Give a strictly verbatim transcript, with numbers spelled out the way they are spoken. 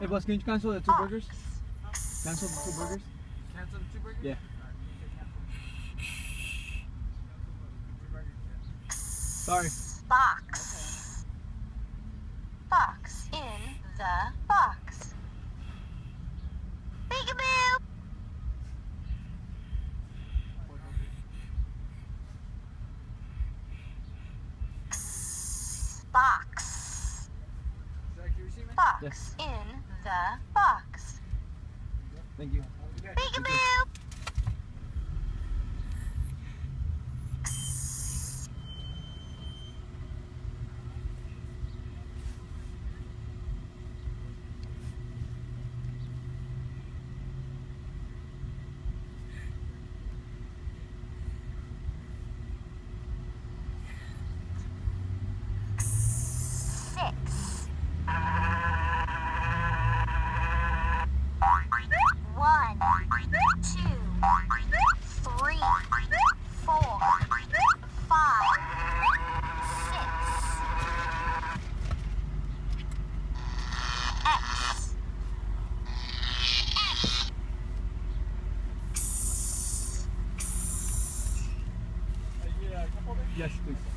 Hey boss, can you cancel the two burgers? Cancel the two burgers? Cancel the two burgers? Yeah. Sorry. Box. Box in the box. Peekaboo. Box. Box Yes. in the box. Thank you. Peekaboo. Six. One, two, three, four, five, six. X. Yes, please.